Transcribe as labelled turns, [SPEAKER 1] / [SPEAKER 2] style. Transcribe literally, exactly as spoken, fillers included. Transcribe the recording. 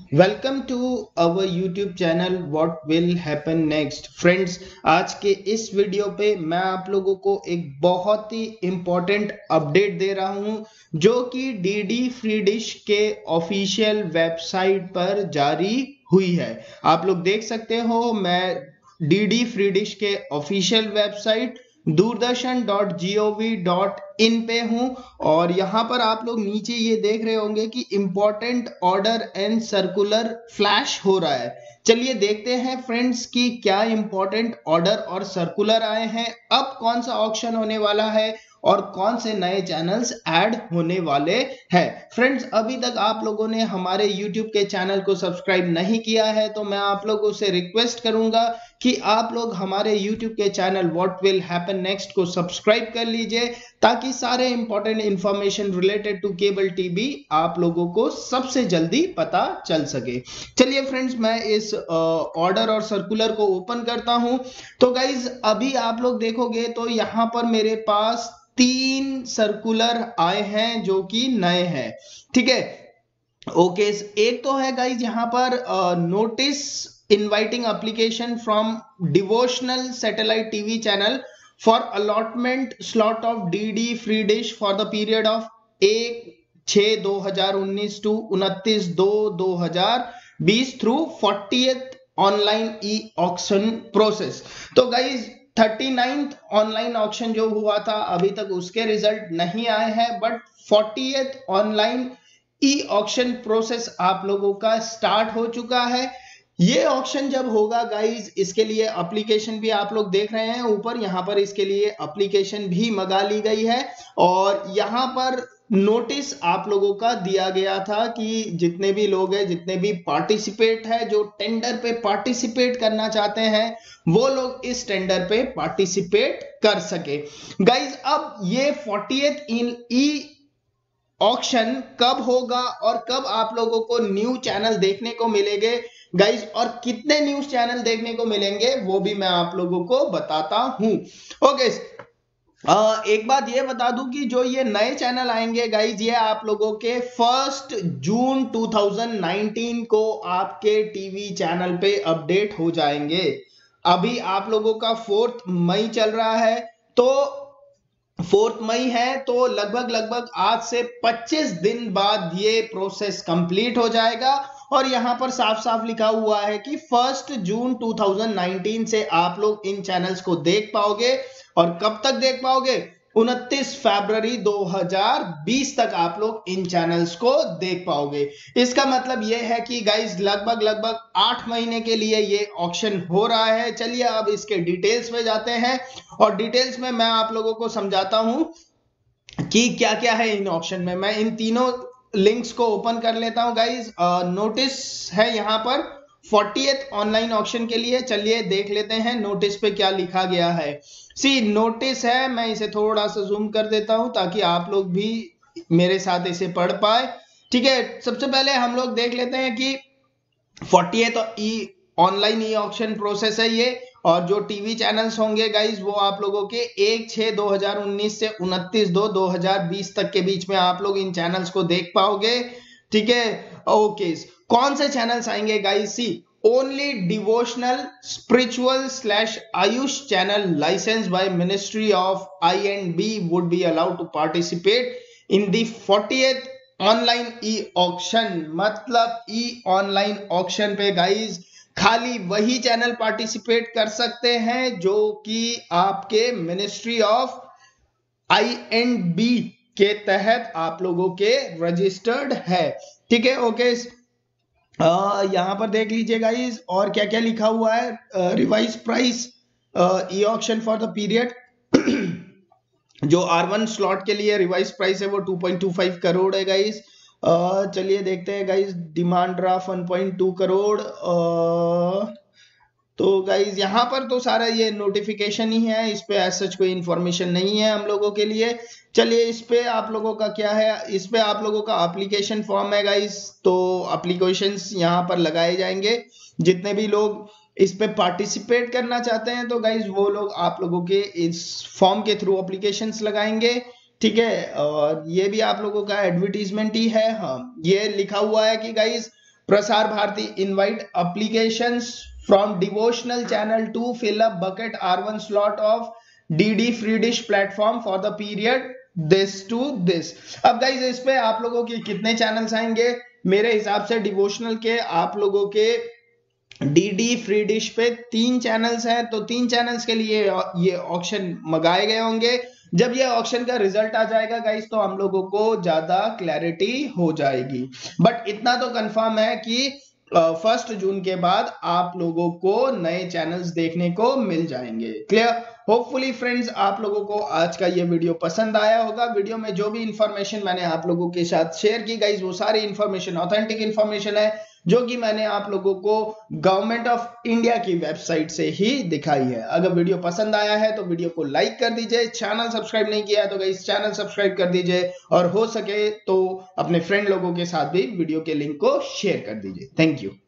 [SPEAKER 1] Welcome to our YouTube channel what will happen next. Friends, आज के इस video पे मैं आप लोगों को एक बहुत ही इम्पोर्टेंट अपडेट दे रहा हूं जो कि डीडी फ्री डिश के ऑफिशियल वेबसाइट पर जारी हुई है। आप लोग देख सकते हो, मैं डीडी फ्री डिश के official website Doordarshan dot G O V dot in पे हूं और यहां पर आप लोग नीचे ये देख रहे होंगे कि important order and circular flash हो रहा है। चलिए देखते हैं फ्रेंड्स कि क्या इंपॉर्टेंट ऑर्डर और सर्कुलर आए हैं, अब कौन सा ऑक्शन होने वाला है और कौन से नए चैनल्स ऐड होने वाले हैं। फ्रेंड्स, अभी तक आप लोगों ने हमारे यूट्यूब के चैनल को सब्सक्राइब नहीं किया है तो मैं आप लोगों से रिक्वेस्ट करूंगा कि आप लोग हमारे यूट्यूब के channel what will happen next को सब्सक्राइब कर लीजिए ताकि सारे important information related to cable TV आप लोगों को सबसे जल्दी पता चल सके। चलिए फ्रेंड्स, मैं इस ऑर्डर और सर्कुलर को ओपन करता हूं। तो गाइज, अभी आप लोग देखोगे तो यहां पर मेरे पास तीन सर्कुलर आए हैं जो कि नए हैं। ठीक है, ओके। एक तो है गाइज यहां पर notice inviting application from devotional satellite TV channel for allotment slot of DD free dish for the period of एक छह दो हजार उन्नीस टू उनतीस दो दो हजार बीस through fortieth online e auction process. तो guys thirty ninth online auction जो हुआ था अभी तक उसके रिजल्ट नहीं आए हैं, but fortieth online e auction process आप लोगों का स्टार्ट हो चुका है। ये ऑक्शन जब होगा गाइज, इसके लिए एप्लीकेशन भी आप लोग देख रहे हैं ऊपर, यहां पर इसके लिए एप्लीकेशन भी मंगा ली गई है और यहां पर नोटिस आप लोगों का दिया गया था कि जितने भी लोग हैं, जितने भी पार्टिसिपेट है, जो टेंडर पे पार्टिसिपेट करना चाहते हैं वो लोग इस टेंडर पे पार्टिसिपेट कर सके। गाइज, अब ये फोर्टियथ इन ई ऑक्शन कब होगा और कब आप लोगों को न्यू चैनल देखने को मिलेंगे गाइज, और कितने न्यूज चैनल देखने को मिलेंगे वो भी मैं आप लोगों को बताता हूं। ओके, आ, एक बात ये बता दूं कि जो ये नए चैनल आएंगे गाइज, ये आप लोगों के first June two thousand nineteen को आपके टीवी चैनल पे अपडेट हो जाएंगे। अभी आप लोगों का फोर्थ मई चल रहा है, तो फोर्थ मई है तो लगभग लगभग आज से पच्चीस दिन बाद ये प्रोसेस कंप्लीट हो जाएगा और यहां पर साफ साफ लिखा हुआ है कि first June two thousand nineteen से आप लोग इन चैनल्स को देख पाओगे। और कब तक देख पाओगे? उनतीस फरवरी दो हजार बीस तक आप लोग इन चैनल्स को देख पाओगे। इसका मतलब यह है कि गाइज लगभग लगभग आठ महीने के लिए ये ऑक्शन हो रहा है। चलिए अब इसके डिटेल्स में जाते हैं और डिटेल्स में मैं आप लोगों को समझाता हूं कि क्या क्या है इन ऑक्शन में। मैं इन तीनों लिंक्स को ओपन कर लेता हूं गाइज। नोटिस है यहां पर फोर्टियथ ऑनलाइन ऑक्शन के लिए। चलिए देख लेते हैं नोटिस पे क्या लिखा गया है। सी नोटिस है, मैं इसे थोड़ा सा जूम कर देता हूं ताकि आप लोग भी मेरे साथ इसे पढ़ पाए। ठीक है, सबसे पहले हम लोग देख लेते हैं कि fortieth e online e auction process है ये, और जो टीवी चैनल्स होंगे गाइज वो आप लोगों के एक छह दो हजार उन्नीस से उनतीस दो दो हजार बीस तक के बीच में आप लोग इन चैनल्स को देख पाओगे। ठीक है, ओके। कौन से चैनल्स आएंगे guys? See only devotional spiritual slash AYUSH channel license by ministry of I and B would be allowed to participate in the fortieth online e auction. मतलब ई ऑनलाइन ऑक्शन पे गाइज खाली वही channel participate कर सकते हैं जो कि आपके ministry of I and B के तहत आप लोगों के रजिस्टर्ड है। ठीक है, ओके। यहां पर देख लीजिए गाइस और क्या क्या लिखा हुआ है। Revise price e auction for the period जो आर वन स्लॉट के लिए रिवाइज प्राइस है वो two point two five crore है गाइस। uh, चलिए देखते हैं guys. Demand draft one point two crore. uh, तो गाइज यहाँ पर तो सारा ये नोटिफिकेशन ही है, इस पे एज सच कोई इंफॉर्मेशन नहीं है हम लोगों के लिए। चलिए इस पे आप लोगों का क्या है, इस पे आप लोगों का एप्लीकेशन फॉर्म है गाइज, तो एप्लीकेशंस यहाँ पर लगाए जाएंगे। जितने भी लोग इस पे पार्टिसिपेट करना चाहते हैं तो गाइज वो लोग आप लोगों के इस फॉर्म के थ्रू एप्लीकेशंस लगाएंगे। ठीक है, और ये भी आप लोगों का एडवर्टीजमेंट ही है। हाँ, ये लिखा हुआ है कि guys Prasar Bharati invite applications from devotional channel to fill up bucket R one slot of D D free dish platform for the period this to this। अब गाइज इस पे आप लोगों के कितने चैनल्स आएंगे? मेरे हिसाब से डिवोशनल के आप लोगों के डीडी फ्री डिश पे तीन चैनल्स हैं, तो तीन चैनल्स के लिए ये ऑक्शन मंगाए गए होंगे। जब ये ऑक्शन का रिजल्ट आ जाएगा गाइस तो हम लोगों को ज्यादा क्लैरिटी हो जाएगी, बट इतना तो कंफर्म है कि फर्स्ट जून के बाद आप लोगों को नए चैनल्स देखने को मिल जाएंगे। क्लियर? होपफुली फ्रेंड्स आप लोगों को आज का ये वीडियो पसंद आया होगा। वीडियो में जो भी इंफॉर्मेशन मैंने आप लोगों के साथ शेयर की गाइस वो सारी इंफॉर्मेशन ऑथेंटिक इंफॉर्मेशन है, जो कि मैंने आप लोगों को गवर्नमेंट ऑफ इंडिया की वेबसाइट से ही दिखाई है। अगर वीडियो पसंद आया है तो वीडियो को लाइक कर दीजिए, चैनल सब्सक्राइब नहीं किया है तो गाइस चैनल सब्सक्राइब कर दीजिए, और हो सके तो अपने फ्रेंड लोगों के साथ भी वीडियो के लिंक को शेयर कर दीजिए। Thank you.